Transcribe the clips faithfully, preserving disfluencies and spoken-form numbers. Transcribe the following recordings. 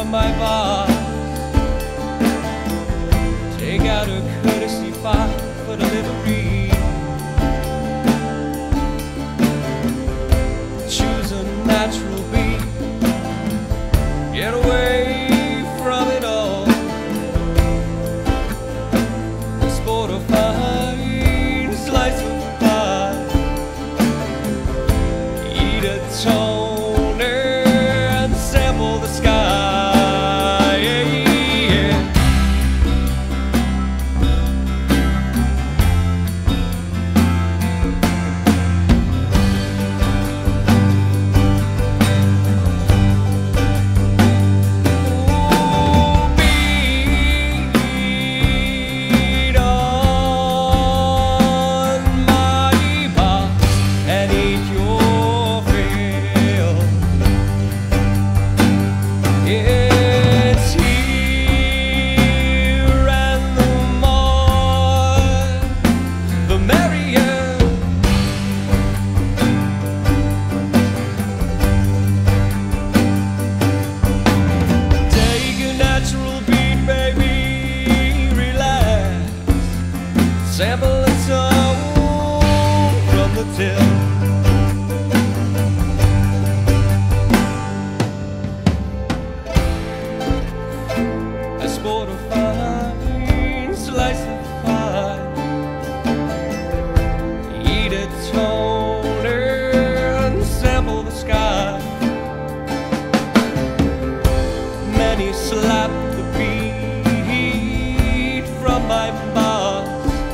from my bar. Take out a courtesy file for delivery. Choose a natural beat. Get away from it all. Sport a fine slice of pie. Eat a toner and sample the sky. Yeah, yeah. Sample a tone from the till. I sport a fine slice of pie. Eat a toner and sample the sky. Many slap the beat from my bar.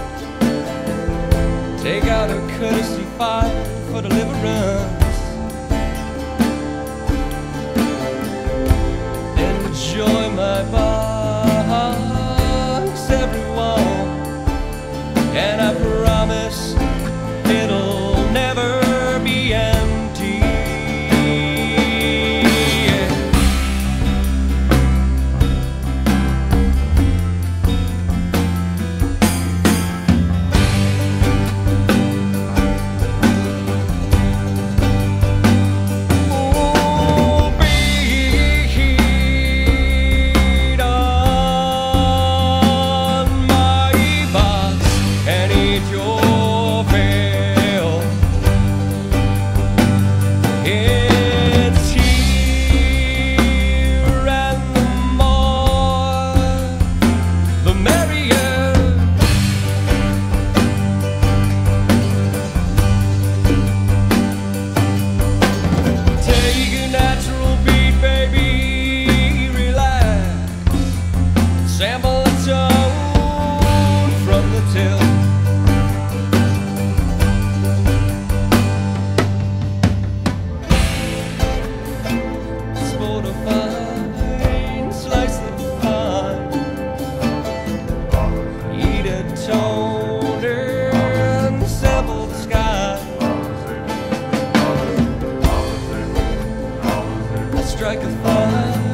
Take out a courtesy file for deliverance. Enjoy my box, everyone, and I promise it'll never be empty. Sample a tone from the till. Sport a fine slice of pie. Eat a toner and sample the sky. I strike a fire.